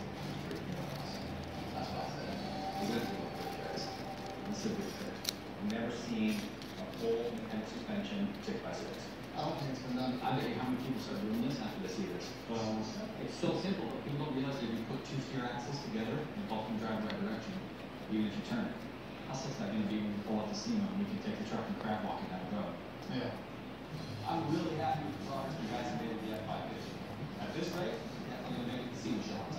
That's what I said. Even if you look good tricks, this is a good trick. I've never seen a full mechanic suspension 6x6. I don't think it's been done. I bet you how many people start doing this after they see this. Well, It's so simple. People don't realize that if you put two steer axles together and both can drive the right direction, even if you turn it. How sick's that going to be when we pull out the SEMA and we can take the truck and crab walk it down the road? Yeah. I'm really happy with the progress you guys have made with the F550. At this rate, we're definitely going to make it the SEMA show on time.